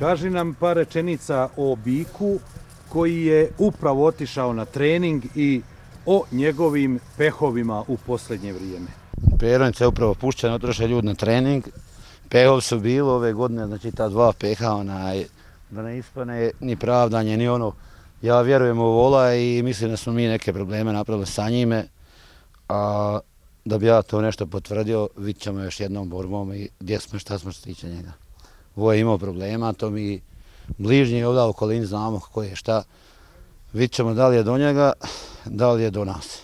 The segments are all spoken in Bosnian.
Kaži nam par rečenica o biku koji je upravo otišao na trening i o njegovim pehovima u posljednje vrijeme. Peronjica je upravo pušten, otroše ljudi na trening. Pehov su bilo ove godine, znači ta dva peha, da ne ispane ni pravdanje, ni ono. Ja vjerujem u vola i mislim da smo mi neke probleme napravili sa njime. A da bi ja to nešto potvrdio, vidit ćemo još jednom borbom i gdje smo, šta smo što se tiče njega. Ovo je imao problema, to mi bližnji ovdje u okolini znamo kako je šta. Vidit ćemo da li je do njega, da li je do nas.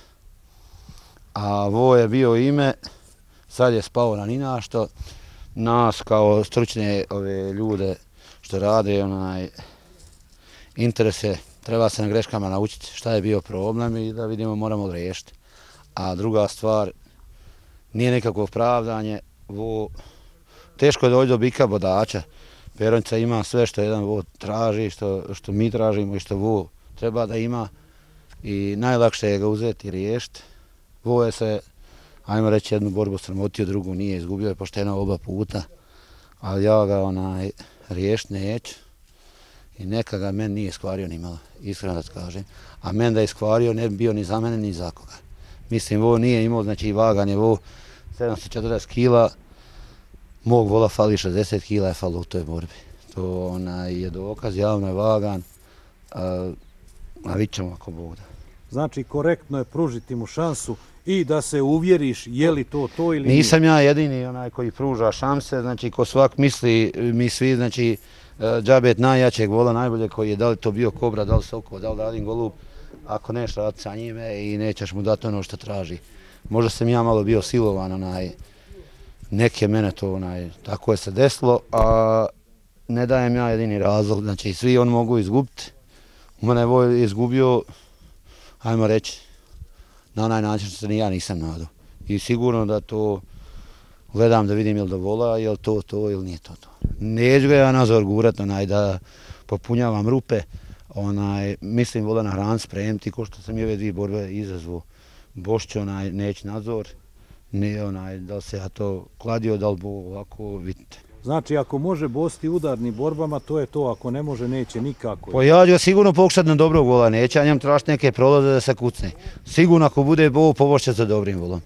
A ovo je bio ime, sad je spao na ninašto. Nas kao stručne ove ljude što rade interese, treba se na greškama naučiti šta je bio problem i da vidimo moramo li riješiti. A druga stvar, nije nekakvo opravdanje, teško je doći do bika bodača. Peronjica ima sve što jedan vo traži, što mi tražimo i što vo treba da ima i najlakše je ga uzeti i riješiti. Vo je se, ajmo reći, jednu borbu sramotio, drugu nije, izgubio je pošteno oba puta, ali ja ga riješiti neću i neka ga meni nije skvario ni malo, iskreno da kažem. A meni da je skvario ne bi bio ni za mene ni za koga. Mislim, vo nije imao, znači vaganje, vo 740 kila, mog vola fali 60 kila je falo u toj borbi. To je dokaz, javno je vagan, a vidit ćemo ako Bog da. Znači, korektno je pružiti mu šansu i da se uvjeriš je li to ili nije. Nisam ja jedini koji pruža šanse, znači ko svak misli, mi svi, znači džabet najjačeg vola najbolje koji je, da li to bio Kobra, da li Soko, da li Radin Golub, ako neš raditi sa njime i nećeš mu dati ono što traži. Možda sam ja malo bio silovan, neke mene to, tako je se desilo, a ne dajem ja jedini razlog, znači svi on mogu izgubiti. U mene je izgubio, ajmo reći, na onaj način što se ni ja nisam nadao. I sigurno da to gledam da vidim je li do vola, je li to ili nije to. Neću ga ja nazor gurat, da popunjavam rupe, mislim vola na hran spremiti, ko što sam i ove dvije borbe izazvao. Bošće neće nadzor, ne da li se ja to kladio, da li bo ovako, vidite. Znači, ako može bosti udarnim borbama, to je to, ako ne može, neće nikako. Pa ja ću sigurno pokušati na dobrog vola, neće, a njem tražiti neke prolaze da se kucne. Sigurno ako bude bo, pobošće za dobrim volom.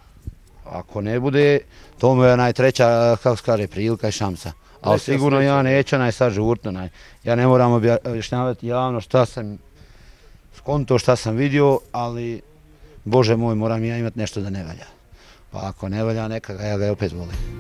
Ako ne bude, to mu je najtreća, kako se kaže, prilika i šansa. Ali sigurno ja neću sad žurtno, ja ne moram objašnjavati javno šta sam skonto, šta sam vidio, ali Bože moj, moram ja imati nešto da ne valja. Pa ako ne valja, ja ga opet volim.